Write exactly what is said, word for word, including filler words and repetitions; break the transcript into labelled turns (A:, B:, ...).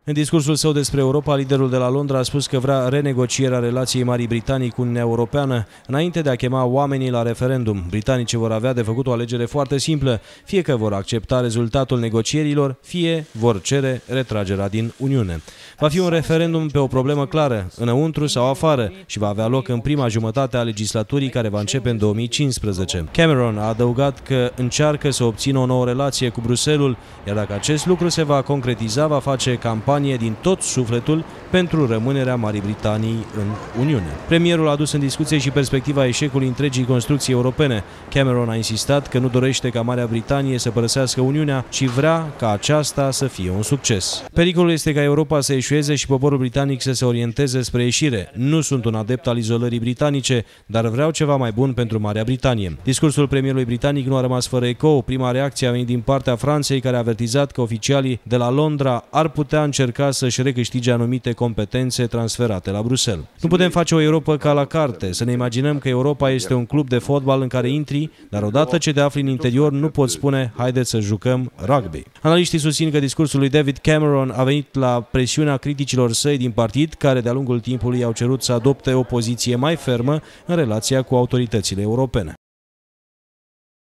A: În discursul său despre Europa, liderul de la Londra a spus că vrea renegocierea relației Marii Britanii cu Uniunea Europeană înainte de a chema oamenii la referendum. Britanicii vor avea de făcut o alegere foarte simplă, fie că vor accepta rezultatul negocierilor, fie vor cere retragerea din Uniune. Va fi un referendum pe o problemă clară, înăuntru sau afară, și va avea loc în prima jumătate a legislaturii care va începe în două mii cincisprezece. Cameron a adăugat că încearcă să obțină o nouă relație cu Bruxelles, iar dacă acest lucru se va concretiza, va face campanie din tot sufletul pentru rămânerea Marii Britanii în Uniune. Premierul a adus în discuție și perspectiva eșecului întregii construcții europene. Cameron a insistat că nu dorește ca Marea Britanie să părăsească Uniunea, ci vrea ca aceasta să fie un succes. Pericolul este ca Europa să eșueze și poporul britanic să se orienteze spre ieșire. Nu sunt un adept al izolării britanice, dar vreau ceva mai bun pentru Marea Britanie. Discursul premierului britanic nu a rămas fără ecou. Prima reacție a venit din partea Franței, care a avertizat că oficialii de la Londra ar putea încerca să-și recâștige anumite competențe transferate la Bruxelles. Nu putem face o Europa ca la carte, să ne imaginăm că Europa este un club de fotbal în care intri, dar odată ce te afli în interior nu poți spune haideți să jucăm rugby. Analiștii susțin că discursul lui David Cameron a venit la presiunea criticilor săi din partid, care de-a lungul timpului au cerut să adopte o poziție mai fermă în relația cu autoritățile europene.